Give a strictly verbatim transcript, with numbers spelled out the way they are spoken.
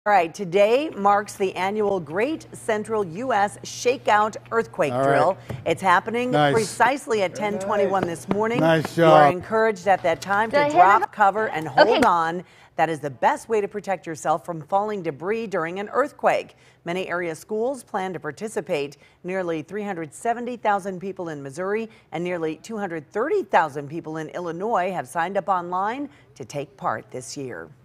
All right, today marks the annual Great Central U S Shakeout Earthquake All Drill. right. It's happening Nice. precisely at ten twenty-one this morning. Nice You are job. encouraged at that time Did I to hit it? drop, cover, and hold Okay. on. That is the best way to protect yourself from falling debris during an earthquake. Many area schools plan to participate. Nearly three hundred seventy thousand people in Missouri and nearly two hundred thirty thousand people in Illinois have signed up online to take part this year.